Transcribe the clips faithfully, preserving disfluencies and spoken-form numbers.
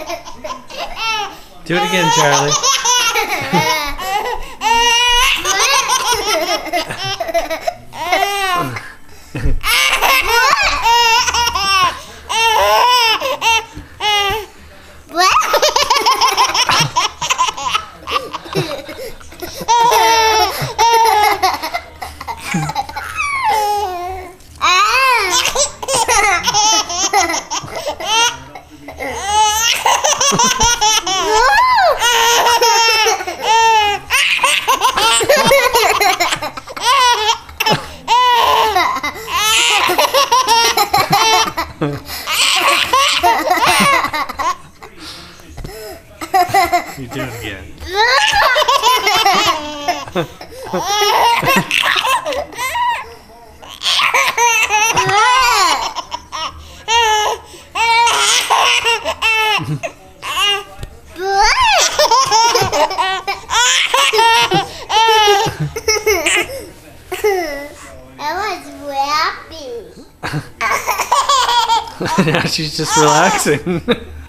Do it again, Charlie. You do it again. Now she's just relaxing.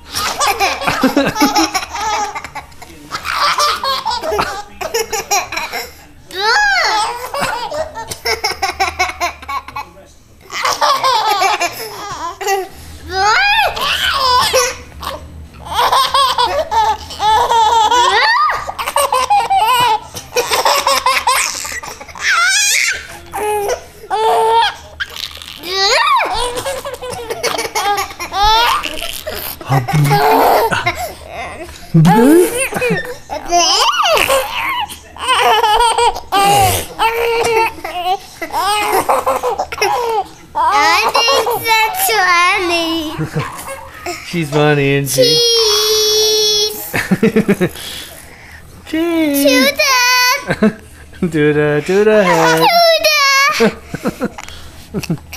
I think that's funny. She's funny, isn't she? Cheese. Cheese. Do that. Do the do the head. Do that.